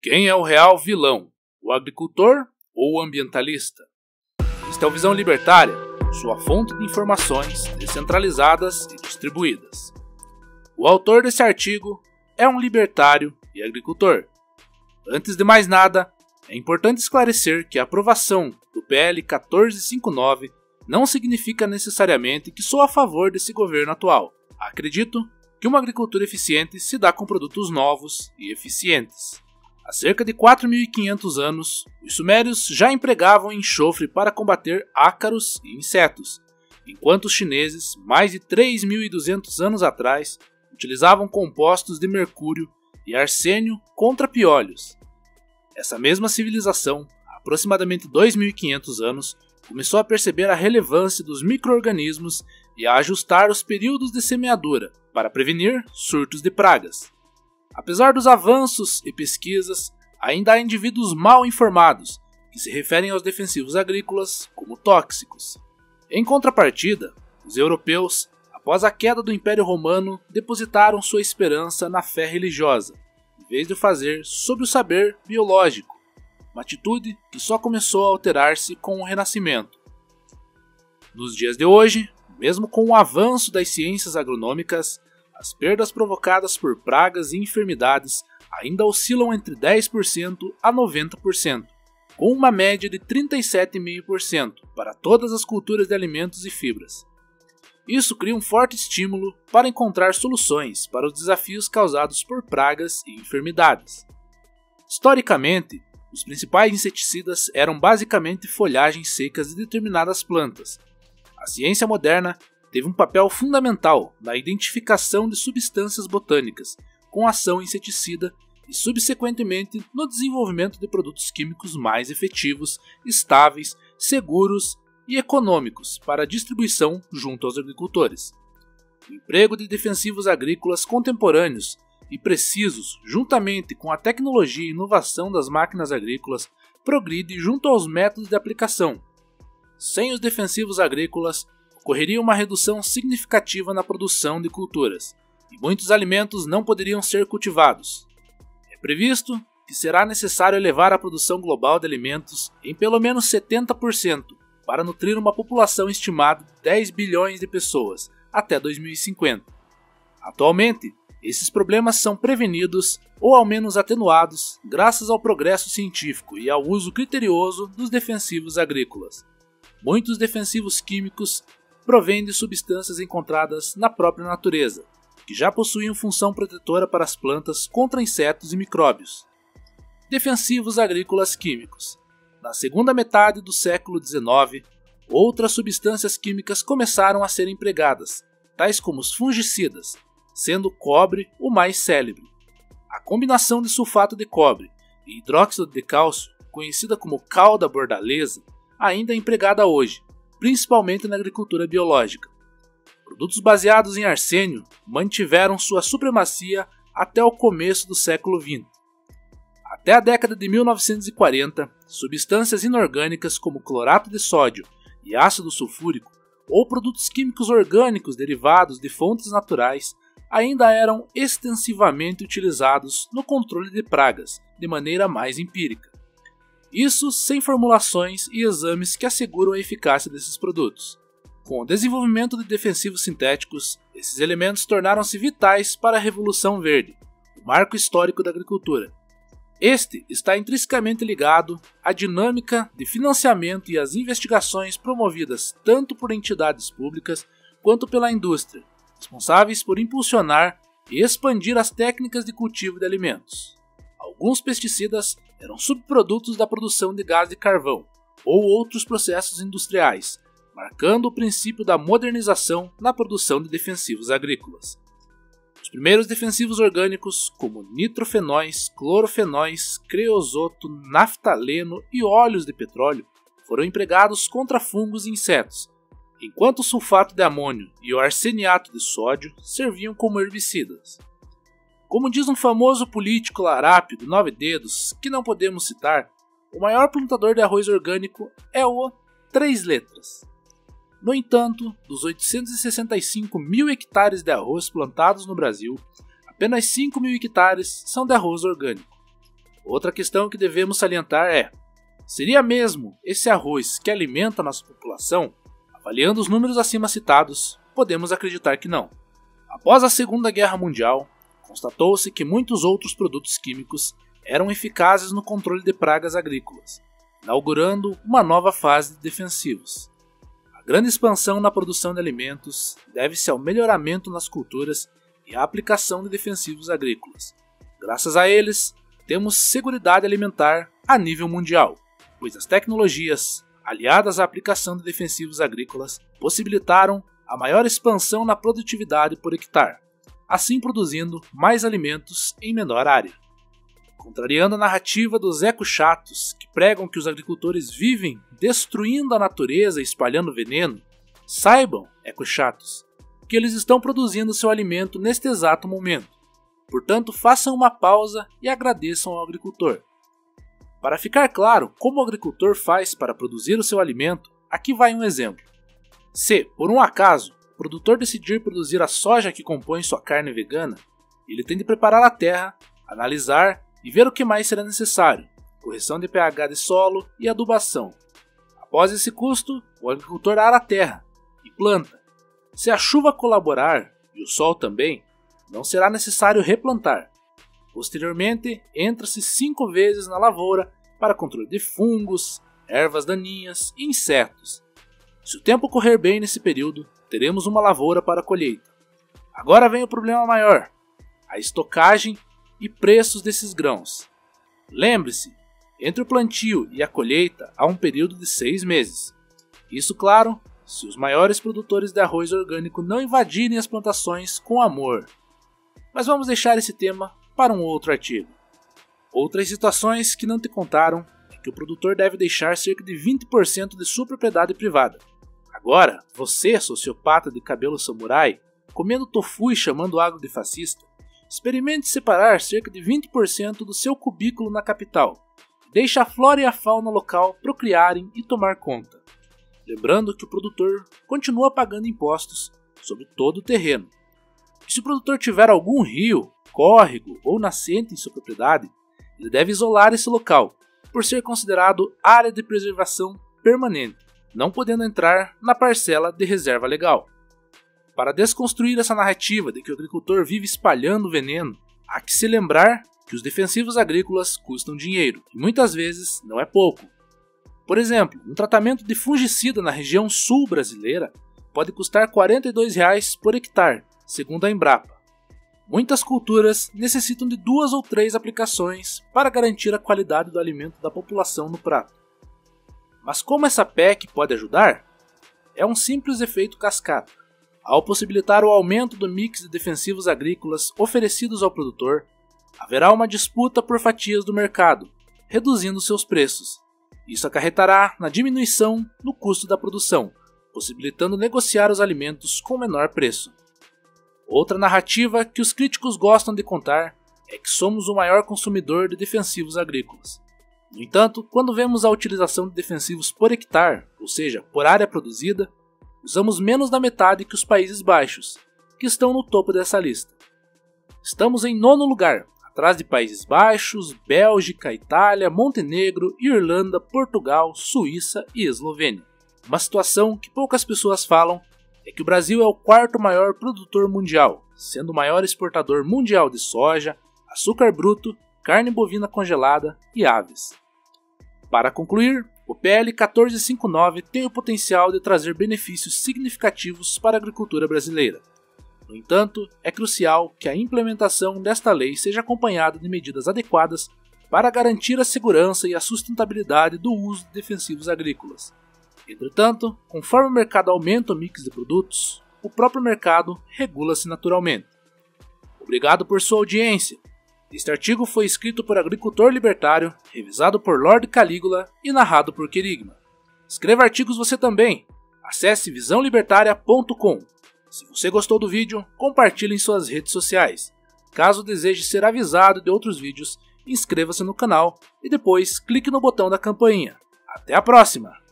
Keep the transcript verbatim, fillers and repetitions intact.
Quem é o real vilão? O agricultor ou o ambientalista? Este é o Visão Libertária, sua fonte de informações descentralizadas e distribuídas. O autor desse artigo é um libertário e agricultor. Antes de mais nada, é importante esclarecer que a aprovação do P L quatorze cinquenta e nove não significa necessariamente que sou a favor desse governo atual. Acredito que uma agricultura eficiente se dá com produtos novos e eficientes. Há cerca de quatro mil e quinhentos anos, os sumérios já empregavam enxofre para combater ácaros e insetos, enquanto os chineses, mais de três mil e duzentos anos atrás, utilizavam compostos de mercúrio e arsênio contra piolhos. Essa mesma civilização, há aproximadamente dois mil e quinhentos anos, começou a perceber a relevância dos micro-organismos e a ajustar os períodos de semeadura para prevenir surtos de pragas. Apesar dos avanços e pesquisas, ainda há indivíduos mal informados que se referem aos defensivos agrícolas como tóxicos. Em contrapartida, os europeus, após a queda do Império Romano, depositaram sua esperança na fé religiosa, em vez de o fazer sobre o saber biológico, uma atitude que só começou a alterar-se com o Renascimento. Nos dias de hoje, mesmo com o avanço das ciências agronômicas, as perdas provocadas por pragas e enfermidades ainda oscilam entre dez por cento a noventa por cento, com uma média de trinta e sete vírgula cinco por cento para todas as culturas de alimentos e fibras. Isso cria um forte estímulo para encontrar soluções para os desafios causados por pragas e enfermidades. Historicamente, os principais inseticidas eram basicamente folhagens secas de determinadas plantas. A ciência moderna teve um papel fundamental na identificação de substâncias botânicas com ação inseticida e, subsequentemente, no desenvolvimento de produtos químicos mais efetivos, estáveis, seguros e econômicos para a distribuição junto aos agricultores. O emprego de defensivos agrícolas contemporâneos e precisos, juntamente com a tecnologia e inovação das máquinas agrícolas, progride junto aos métodos de aplicação. Sem os defensivos agrícolas, ocorreria uma redução significativa na produção de culturas, e muitos alimentos não poderiam ser cultivados. É previsto que será necessário elevar a produção global de alimentos em pelo menos setenta por cento para nutrir uma população estimada de dez bilhões de pessoas até dois mil e cinquenta. Atualmente, esses problemas são prevenidos ou ao menos atenuados graças ao progresso científico e ao uso criterioso dos defensivos agrícolas. Muitos defensivos químicos provém de substâncias encontradas na própria natureza, que já possuíam função protetora para as plantas contra insetos e micróbios. Defensivos agrícolas químicos. Na segunda metade do século dezenove, outras substâncias químicas começaram a ser empregadas, tais como os fungicidas, sendo o cobre o mais célebre. A combinação de sulfato de cobre e hidróxido de cálcio, conhecida como cal da bordaleza, ainda é empregada hoje, principalmente na agricultura biológica. Produtos baseados em arsênio mantiveram sua supremacia até o começo do século vinte. Até a década de mil novecentos e quarenta, substâncias inorgânicas como clorato de sódio e ácido sulfúrico, ou produtos químicos orgânicos derivados de fontes naturais, ainda eram extensivamente utilizados no controle de pragas, de maneira mais empírica. Isso sem formulações e exames que asseguram a eficácia desses produtos. Com o desenvolvimento de defensivos sintéticos, esses elementos tornaram-se vitais para a Revolução Verde, o marco histórico da agricultura. Este está intrinsecamente ligado à dinâmica de financiamento e às investigações promovidas tanto por entidades públicas quanto pela indústria, responsáveis por impulsionar e expandir as técnicas de cultivo de alimentos. Alguns pesticidas eram subprodutos da produção de gás de carvão ou outros processos industriais, marcando o princípio da modernização na produção de defensivos agrícolas. Os primeiros defensivos orgânicos, como nitrofenóis, clorofenóis, creosoto, naftaleno e óleos de petróleo, foram empregados contra fungos e insetos, enquanto o sulfato de amônio e o arseniato de sódio serviam como herbicidas. Como diz um famoso político larápio de nove dedos, que não podemos citar, o maior plantador de arroz orgânico é o Três Letras. No entanto, dos oitocentos e sessenta e cinco mil hectares de arroz plantados no Brasil, apenas cinco mil hectares são de arroz orgânico. Outra questão que devemos salientar é: seria mesmo esse arroz que alimenta a nossa população? Avaliando os números acima citados, podemos acreditar que não. Após a Segunda Guerra Mundial, constatou-se que muitos outros produtos químicos eram eficazes no controle de pragas agrícolas, inaugurando uma nova fase de defensivos. A grande expansão na produção de alimentos deve-se ao melhoramento nas culturas e à aplicação de defensivos agrícolas. Graças a eles, temos seguridade alimentar a nível mundial, pois as tecnologias, aliadas à aplicação de defensivos agrícolas, possibilitaram a maior expansão na produtividade por hectare, assim produzindo mais alimentos em menor área. Contrariando a narrativa dos ecochatos que pregam que os agricultores vivem destruindo a natureza e espalhando veneno, saibam, ecochatos, que eles estão produzindo seu alimento neste exato momento. Portanto, façam uma pausa e agradeçam ao agricultor. Para ficar claro como o agricultor faz para produzir o seu alimento, aqui vai um exemplo. Se, por um acaso, o produtor decidir produzir a soja que compõe sua carne vegana, ele tem de preparar a terra, analisar e ver o que mais será necessário, correção de pH de solo e adubação. Após esse custo, o agricultor ara a terra e planta. Se a chuva colaborar, e o sol também, não será necessário replantar. Posteriormente, entra-se cinco vezes na lavoura para controle de fungos, ervas daninhas e insetos. Se o tempo correr bem nesse período, teremos uma lavoura para a colheita. Agora vem o problema maior: a estocagem e preços desses grãos. Lembre-se, entre o plantio e a colheita há um período de seis meses. Isso, claro, se os maiores produtores de arroz orgânico não invadirem as plantações com amor. Mas vamos deixar esse tema para um outro artigo. Outras situações que não te contaram é que o produtor deve deixar cerca de vinte por cento de sua propriedade privada. Agora, você, sociopata de cabelo samurai, comendo tofu e chamando o agro de fascista, experimente separar cerca de vinte por cento do seu cubículo na capital. Deixe a flora e a fauna local procriarem e tomar conta. Lembrando que o produtor continua pagando impostos sobre todo o terreno. E se o produtor tiver algum rio, córrego ou nascente em sua propriedade, ele deve isolar esse local, por ser considerado área de preservação permanente, não podendo entrar na parcela de reserva legal. Para desconstruir essa narrativa de que o agricultor vive espalhando veneno, há que se lembrar que os defensivos agrícolas custam dinheiro, e muitas vezes não é pouco. Por exemplo, um tratamento de fungicida na região sul brasileira pode custar quarenta e dois reais por hectare, segundo a Embrapa. Muitas culturas necessitam de duas ou três aplicações para garantir a qualidade do alimento da população no prato. Mas como essa P E C pode ajudar? É um simples efeito cascata. Ao possibilitar o aumento do mix de defensivos agrícolas oferecidos ao produtor, haverá uma disputa por fatias do mercado, reduzindo seus preços. Isso acarretará na diminuição no custo da produção, possibilitando negociar os alimentos com menor preço. Outra narrativa que os críticos gostam de contar é que somos o maior consumidor de defensivos agrícolas. No entanto, quando vemos a utilização de defensivos por hectare, ou seja, por área produzida, usamos menos da metade que os Países Baixos, que estão no topo dessa lista. Estamos em nono lugar, atrás de Países Baixos, Bélgica, Itália, Montenegro, Irlanda, Portugal, Suíça e Eslovênia. Uma situação que poucas pessoas falam é que o Brasil é o quarto maior produtor mundial, sendo o maior exportador mundial de soja, açúcar bruto, carne bovina congelada e aves. Para concluir, o P L quatorze cinquenta e nove tem o potencial de trazer benefícios significativos para a agricultura brasileira. No entanto, é crucial que a implementação desta lei seja acompanhada de medidas adequadas para garantir a segurança e a sustentabilidade do uso de defensivos agrícolas. Entretanto, conforme o mercado aumenta o mix de produtos, o próprio mercado regula-se naturalmente. Obrigado por sua audiência. Este artigo foi escrito por Agricultor Libertário, revisado por Lord Calígula e narrado por Querigma. Escreva artigos você também. Acesse visão libertária ponto com. Se você gostou do vídeo, compartilhe em suas redes sociais. Caso deseje ser avisado de outros vídeos, inscreva-se no canal e depois clique no botão da campainha. Até a próxima!